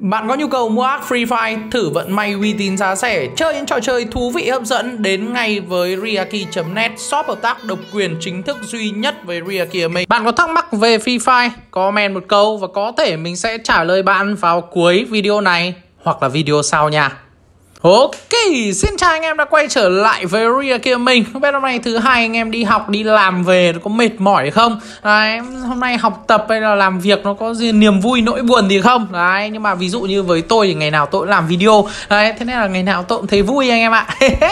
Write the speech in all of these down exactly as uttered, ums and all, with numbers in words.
Bạn có nhu cầu mua ác Free Fire, thử vận may uy tín giá rẻ, chơi những trò chơi thú vị hấp dẫn, đến ngay với Riaki chấm net, shop hợp tác độc quyền chính thức duy nhất với Riaki mình. Bạn có thắc mắc về Free Fire, comment một câu và có thể mình sẽ trả lời bạn vào cuối video này hoặc là video sau nha. Ok, xin chào anh em đã quay trở lại với Riaki mình. Không biết hôm nay thứ hai anh em đi học, đi làm về có mệt mỏi không? Đấy, hôm nay học tập hay là làm việc nó có gì niềm vui nỗi buồn gì không? Đấy, nhưng mà ví dụ như với tôi thì ngày nào tôi cũng làm video. Đấy, thế nên là ngày nào tôi cũng thấy vui anh em ạ.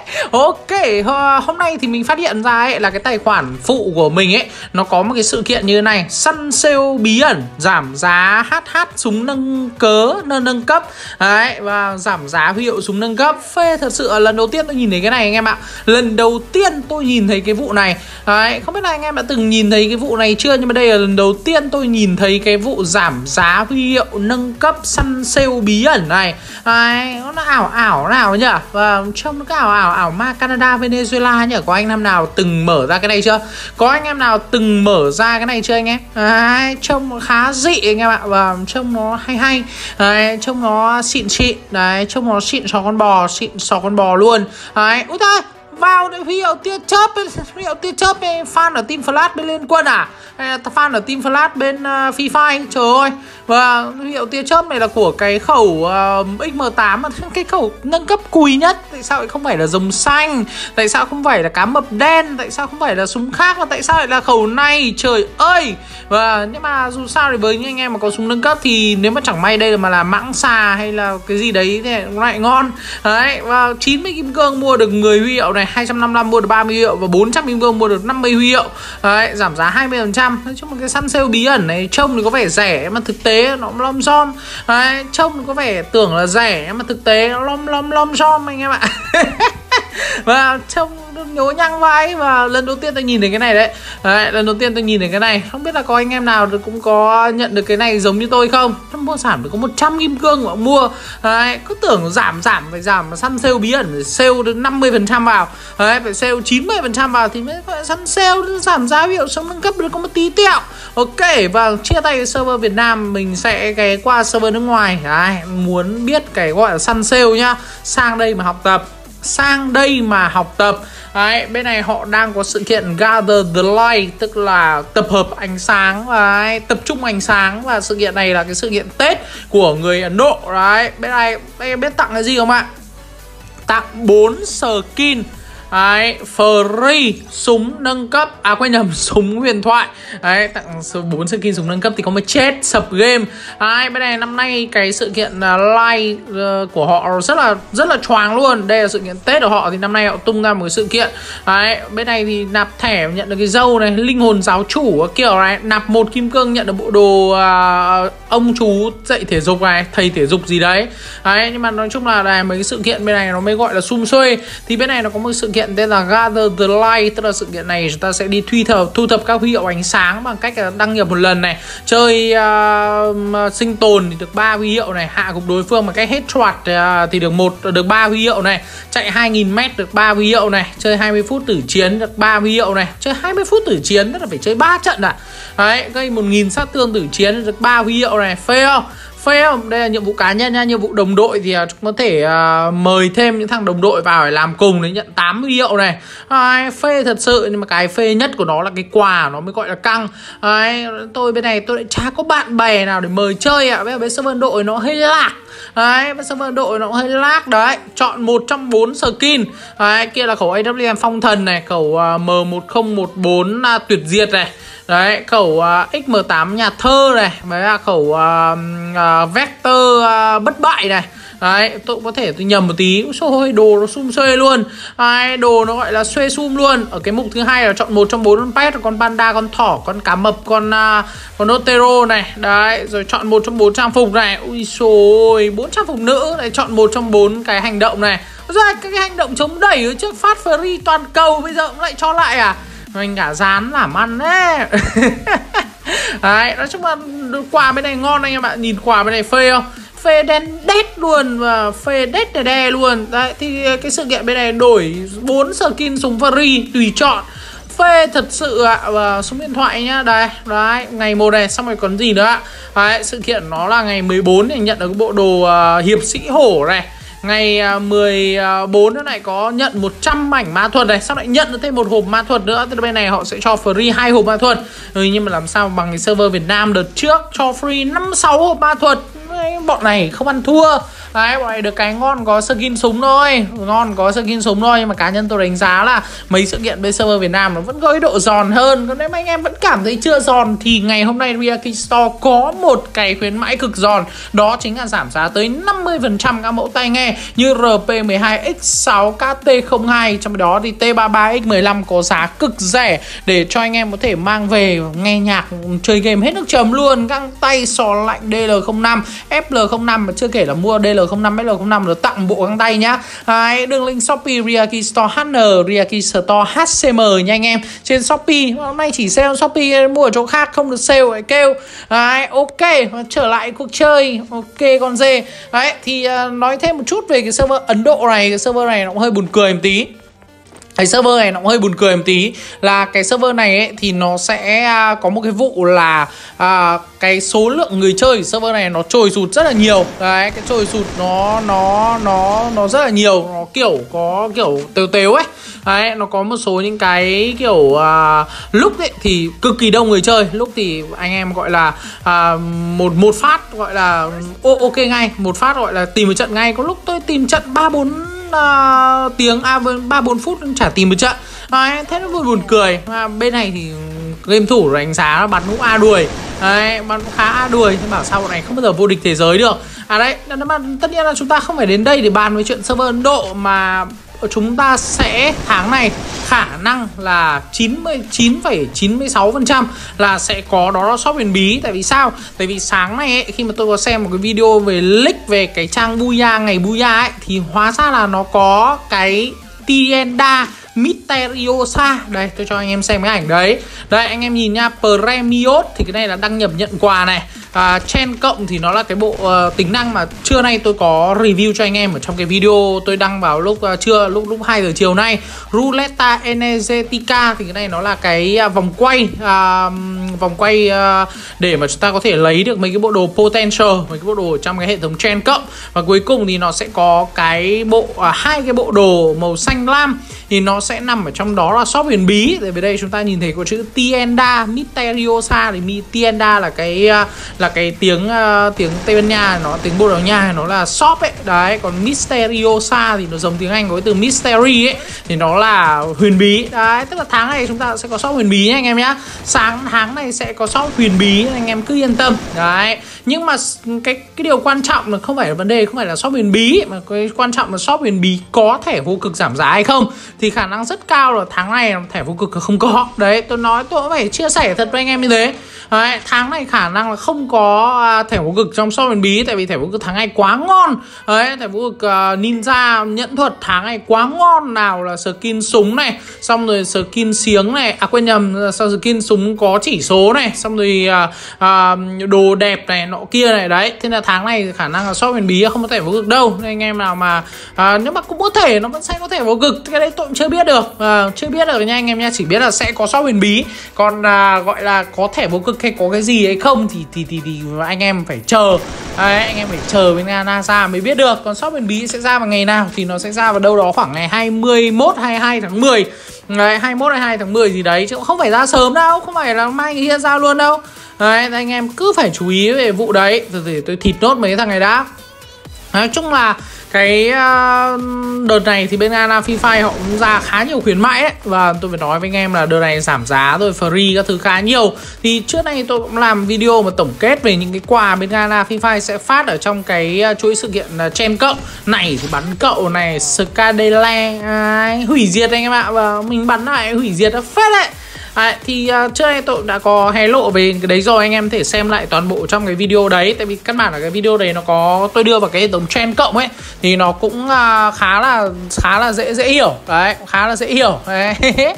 Ok, hôm nay thì mình phát hiện ra ấy là cái tài khoản phụ của mình ấy nó có một cái sự kiện như thế này: săn sale bí ẩn, giảm giá hát hát súng nâng cớ nâng, nâng cấp. Đấy, và giảm giá huy hiệu súng nâng cấp. Phê thật sự, lần đầu tiên tôi nhìn thấy cái này anh em ạ. Lần đầu tiên tôi nhìn thấy cái vụ này. Đấy, không biết là anh em đã từng nhìn thấy cái vụ này chưa, nhưng mà đây là lần đầu tiên tôi nhìn thấy cái vụ giảm giá huy hiệu nâng cấp săn sale bí ẩn này. Đấy, nó ảo ảo nào nhỉ? Và trông nó cái ảo ảo ảo ma Canada, Venezuela nhỉ? Có anh em nào từng mở ra cái này chưa? Có anh em nào từng mở ra cái này chưa anh em? Đấy, trông nó khá dị anh em ạ. Và trông nó hay hay. Đấy, trông nó xịn xịn. Đấy, trông nó xịn sò con bò, xịn sò con bò luôn. Đấy, ui thôi, vào huy hiệu tia chớp, huy hiệu tia chớp ấy, fan ở Team Flash bên Liên Quân à? Hay là fan ở Team Flash bên uh, Free Fire? Trời ơi. Và huy hiệu tia chớp này là của cái khẩu uh, X M tám, cái khẩu nâng cấp cùi nhất. Tại sao lại không phải là rồng xanh? Tại sao không phải là cá mập đen? Tại sao không phải là súng khác? Và tại sao lại là khẩu này? Trời ơi. Và nhưng mà dù sao thì với những anh em mà có súng nâng cấp thì nếu mà chẳng may đây là mà là mãng xà hay là cái gì đấy thì nó lại ngon. Đấy, và chín mươi kim cương mua được mười huy hiệu này, hai trăm năm mươi lăm mua được ba mươi huy hiệu và bốn trăm kim cương mua được năm mươi huy hiệu. Đấy, giảm giá hai mươi phần trăm. Nói chung là cái săn sale bí ẩn này trông thì có vẻ rẻ mà thực tế nó lom xom. Đấy, trông thì có vẻ tưởng là rẻ mà thực tế nó lom lom lom xom anh em ạ. Và trông nhố nhăng vai. Và lần đầu tiên tôi nhìn thấy cái này đấy. Đấy, lần đầu tiên tôi nhìn thấy cái này. Không biết là có anh em nào cũng có nhận được cái này giống như tôi không? Tôi mua sản được có một trăm kim cương mà mua. Đấy, cứ tưởng giảm giảm phải giảm săn sale bí ẩn, phải sale đến năm mươi phần trăm vào. Đấy, phải sale chín mươi phần trăm vào thì mới phải săn sale, giảm giá hiệu sống nâng cấp được có một tí tẹo. Ok, và chia tay server Việt Nam, mình sẽ ghé qua server nước ngoài. Đấy, muốn biết cái gọi là săn sale nhá, sang đây mà học tập. Sang đây mà học tập. Đấy, bên này họ đang có sự kiện Gather the Light, tức là tập hợp ánh sáng. Đấy, tập trung ánh sáng. Và sự kiện này là cái sự kiện Tết của người Ấn Độ. Đấy, bên này em biết tặng cái gì không ạ? Tặng bốn skin. Đấy, free súng nâng cấp. À quên nhầm, súng huyền thoại. Đấy, tặng bốn skin súng nâng cấp thì có một chết sập game. Đấy, bên này năm nay cái sự kiện uh, live uh, của họ rất là rất là choáng luôn. Đây là sự kiện Tết của họ thì năm nay họ tung ra một cái sự kiện. Đấy, bên này thì nạp thẻ nhận được cái dâu này, linh hồn giáo chủ kiểu này, nạp một kim cương nhận được bộ đồ uh, ông chú dạy thể dục này, thầy thể dục gì đấy. Đấy, nhưng mà nói chung là này, mấy cái sự kiện bên này nó mới gọi là sum xuê. Thì bên này nó có một sự kiện tên là Gather the Light, tức là sự kiện này chúng ta sẽ đi thu thập thu thập các huy hiệu ánh sáng bằng cách là đăng nhập một lần này, chơi uh, sinh tồn thì được ba huy hiệu này, hạ gục đối phương bằng cách headshot uh, thì được một được ba huy hiệu này, chạy hai nghìn mét được ba huy hiệu này, chơi hai mươi phút tử chiến được ba huy hiệu này, chơi hai mươi phút tử chiến tức là phải chơi ba trận à. Đấy, gây một nghìn sát thương tử chiến được ba huy hiệu này, phê không? Phê không? Đây là nhiệm vụ cá nhân nha. Nhiệm vụ đồng đội thì chúng có thể uh, mời thêm những thằng đồng đội vào để làm cùng để nhận tám huy hiệu này. Đấy, phê thật sự. Nhưng mà cái phê nhất của nó là cái quà nó mới gọi là căng. Đấy, tôi bên này tôi lại chả có bạn bè nào để mời chơi ạ. À. Bây giờ bên server đội nó hơi lạc. Đấy, bên server đội nó hơi lag. Đấy, chọn một trong bốn skin. Đấy, kia là khẩu a vê em phong thần này, khẩu uh, M một không một bốn uh, tuyệt diệt này. Đấy, khẩu uh, X M tám nhà thơ này, mới là khẩu uh, uh, Vector uh, bất bại này. Đấy, tôi cũng có thể tôi nhầm một tí. Ôi, đồ nó sum xuê luôn. Đấy, đồ nó gọi là xuê sum luôn. Ở cái mục thứ hai là chọn một trong bốn con pet, con panda, con thỏ, con cá mập, con uh, con Otero này. Đấy, rồi chọn một trong bốn trang phục này. Ui xôi, bốn trang phục nữ này, chọn một trong bốn cái hành động này. Rồi cái, cái hành động chống đẩy ở trước phát free toàn cầu bây giờ cũng lại cho lại à? Mình cả dán làm ăn đấy. Đấy, nói chung là quà bên này ngon anh em ạ. Nhìn quà bên này phê không? Phê đen đét luôn và phê đét đè đè luôn. Đấy, thì cái sự kiện bên này đổi bốn skin súng free tùy chọn. phê thật sự ạ. Và số điện thoại nhá. Đây, đấy, ngày một này, xong rồi còn gì nữa ạ. Đấy, sự kiện nó là ngày mười bốn thì nhận được cái bộ đồ uh, hiệp sĩ hổ này. Ngày uh, mười bốn nữa này có nhận một trăm mảnh ma thuật này. Sau lại nhận được thêm một hộp ma thuật nữa. Từ bên này họ sẽ cho free hai hộp ma thuật. Ừ, nhưng mà làm sao bằng cái server Việt Nam đợt trước cho free năm sáu hộp ma thuật. Bọn này không ăn thua. Đấy, bọn này được cái ngon có skin súng thôi. Ngon có skin súng thôi. Nhưng mà cá nhân tôi đánh giá là mấy sự kiện bên server Việt Nam nó vẫn có cái độ giòn hơn. Còn nếu mà anh em vẫn cảm thấy chưa giòn thì ngày hôm nay Reaki Store có một cái khuyến mãi cực giòn. Đó chính là giảm giá tới năm mươi phần trăm các mẫu tai nghe như R P mười hai X sáu, K T không hai. Trong đó thì T ba mươi ba X mười lăm có giá cực rẻ để cho anh em có thể mang về nghe nhạc, chơi game hết nước chấm luôn. Găng tay sò lạnh D L không năm, F L không năm, mà chưa kể là mua D L không năm, F L không năm rồi tặng bộ găng tay nhá. Đấy, đường link Shopee Reaki Store H N, Reaki Store H C M nha anh em. Trên Shopee, hôm nay chỉ sale Shopee, mua ở chỗ khác không được sale lại kêu. Đấy, ok, trở lại cuộc chơi. Ok con dê. Đấy, thì uh, nói thêm một chút về cái server Ấn Độ này. Cái server này nó cũng hơi buồn cười một tí. Cái server này nó cũng hơi buồn cười một tí. Là cái server này ấy, thì nó sẽ uh, có một cái vụ là uh, cái số lượng người chơi server này nó trồi sụt rất là nhiều. Đấy, cái trồi sụt nó nó nó nó rất là nhiều. Nó kiểu có kiểu tếu tếu ấy. Đấy, nó có một số những cái kiểu uh, lúc ấy thì cực kỳ đông người chơi. Lúc thì anh em gọi là uh, một một phát gọi là ô, ok ngay. Một phát gọi là tìm một trận ngay. Có lúc tôi tìm trận ba bốn Uh, tiếng à, ba bốn phút chả tìm một trận. Đấy, thế nó vừa buồn cười. À, bên này thì game thủ đánh giá bắn cũng A đuổi. Đấy, bắn khá A đuổi. Thế bảo sao bọn này không bao giờ vô địch thế giới được. À đấy, mà tất nhiên là chúng ta không phải đến đây để bàn về chuyện server Ấn Độ, mà chúng ta sẽ tháng này khả năng là chín mươi chín phẩy chín mươi sáu phần trăm là sẽ có đó là shop huyền bí. Tại vì sao? Tại vì sáng nay ấy, khi mà tôi có xem một cái video về leak về cái trang Booyah ngày Booyah ấy, thì hóa ra là nó có cái Tienda Misteriosa. Đây, tôi cho anh em xem cái ảnh đấy. Đây, anh em nhìn nha, Premios thì cái này là đăng nhập nhận quà này. À, Chen cộng thì nó là cái bộ uh, tính năng mà trưa nay tôi có review cho anh em ở trong cái video tôi đăng vào lúc uh, trưa lúc lúc hai giờ chiều nay. Ruleta Energetica thì cái này nó là cái uh, vòng quay uh, vòng quay uh, để mà chúng ta có thể lấy được mấy cái bộ đồ potential, mấy cái bộ đồ ở trong cái hệ thống Chen cộng. Và cuối cùng thì nó sẽ có cái bộ uh, hai cái bộ đồ màu xanh lam thì nó sẽ nằm ở trong đó là shop huyền bí. Tại vì đây chúng ta nhìn thấy có chữ Tienda Misteriosa thì Tienda là cái uh, là cái tiếng uh, tiếng Tây Ban Nha, nó tiếng Bồ Đào Nha nó là shop ấy. Đấy, còn Misteriosa thì nó giống tiếng Anh có cái từ mystery ấy, thì nó là huyền bí. Đấy, tức là tháng này chúng ta sẽ có shop huyền bí nhé anh em nhá. Sáng tháng này sẽ có shop huyền bí, anh em cứ yên tâm. Đấy, nhưng mà cái cái điều quan trọng là không phải là vấn đề không phải là shop huyền bí, mà cái quan trọng là shop huyền bí có thẻ vô cực giảm giá hay không. Thì khả năng rất cao là tháng này thẻ vô cực không có. Đấy, tôi nói tôi cũng phải chia sẻ thật với anh em như thế. Đấy, tháng này khả năng là không có thẻ vô cực trong shop huyền bí. Tại vì thẻ vô cực tháng này quá ngon. Đấy, thẻ vô cực uh, ninja nhẫn thuật tháng này quá ngon. Nào là skin súng này, xong rồi skin xiếng này, à quên nhầm, sau skin súng có chỉ số này, xong rồi uh, uh, đồ đẹp này nọ kia này. Đấy, thế là tháng này khả năng là shop huyền bí không có thẻ vô cực đâu. Nên anh em nào mà uh, nếu mà cũng có thể nó vẫn sẽ có thẻ vô cực, cái đấy tôi cũng chưa biết được. uh, Chưa biết được nha anh em nha, chỉ biết là sẽ có shop huyền bí. Còn uh, gọi là có thẻ vô cực hay có cái gì hay không thì thì thì, thì anh em phải chờ. Đấy, anh em phải chờ bên NASA mới biết được. Còn shop huyền bí sẽ ra vào ngày nào thì nó sẽ ra vào đâu đó khoảng ngày hai mươi mốt hai mươi hai tháng mười. Đấy, hai mươi mốt hai mươi hai tháng mười gì đấy, chứ cũng không phải ra sớm đâu, không phải là mai ngày kia ra luôn đâu. Đấy, anh em cứ phải chú ý về vụ đấy. Rồi để tôi thịt nốt mấy thằng này đã. Nói chung là cái uh, đợt này thì bên Ana Free Fire họ cũng ra khá nhiều khuyến mãi đấy. Và tôi phải nói với anh em là đợt này giảm giá rồi free các thứ khá nhiều. Thì trước đây tôi cũng làm video mà tổng kết về những cái quà bên Ana Free Fire sẽ phát ở trong cái chuỗi sự kiện uh, Chen cộng. Này thì bắn cậu này, Skadele à, hủy diệt anh em ạ. Và mình bắn lại hủy diệt nó phết đấy. À, thì uh, trước đây tôi đã có hé lộ về cái đấy rồi, anh em có thể xem lại toàn bộ trong cái video đấy. Tại vì căn bản là cái video đấy nó có tôi đưa vào cái hệ thống Chen cộng ấy, thì nó cũng uh, khá là khá là dễ dễ hiểu đấy, khá là dễ hiểu đấy.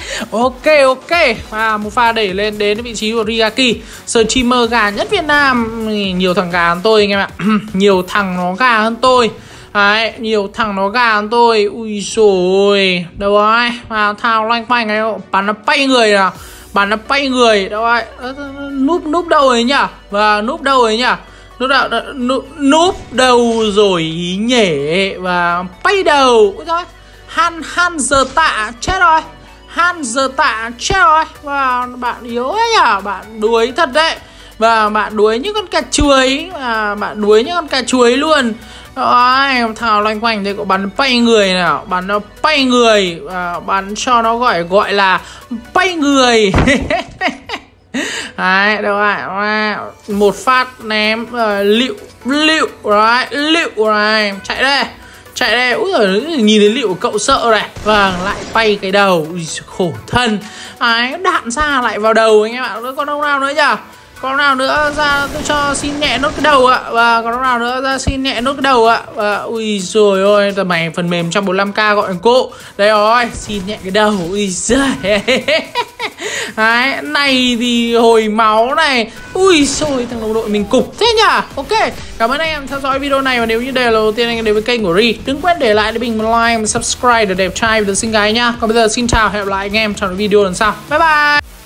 Ok ok, à, một pha đẩy lên đến vị trí của Reaki, streamer gà nhất Việt Nam. Nhiều thằng gà hơn tôi anh em ạ. Nhiều thằng nó gà hơn tôi. Đấy, nhiều thằng nó gà hơn tôi. Ui rồi, đâu rồi, vào thao loanh quanh này, bắn nó bay người nào, bắn nó bay người, đâu rồi, núp núp đâu rồi nhá, và núp đâu rồi nhá, núp đâu, núp, núp đâu rồi nhỉ, và bay đầu. Ui rồi, Han Han giờ tạ chết rồi, Han giờ tạ chết rồi, và bạn yếu ấy nhá, bạn đuối thật đấy. Và bạn đuối như con cà chuối, và bạn đuối như con cà chuối luôn. Rồi, thảo loanh quanh thì có bắn bay người nào, bắn nó bay người, à, bắn cho nó gọi gọi là bay người. Đấy, đâu rồi, một phát ném, uh, liệu, liệu, rồi, liệu, rồi, chạy đây, chạy đây, úi giời, nhìn thấy liệu cậu sợ này, vâng, lại bay cái đầu, ui, khổ thân. Đấy, đạn ra lại vào đầu anh em ạ, còn đâu nào nữa nhỉ? Còn nào nữa ra tôi cho xin nhẹ nốt cái đầu ạ. Và còn nào nữa ra xin nhẹ nốt cái đầu ạ. Và ui rồi ôi, tầm này phần mềm một trăm bốn mươi lăm k gọi cô. Đây rồi, xin nhẹ cái đầu. Ui giời. Đấy, này thì hồi máu này. Ui xôi, thằng đồng đội mình cục thế nhỉ. Ok, cảm ơn anh em theo dõi video này. Và nếu như đây là lần đầu tiên anh em đến với kênh của Ri, đừng quên để lại để mình một like và subscribe để đẹp trai và được xinh gái nhá. Còn bây giờ xin chào, hẹn gặp lại anh em trong video lần sau. Bye bye.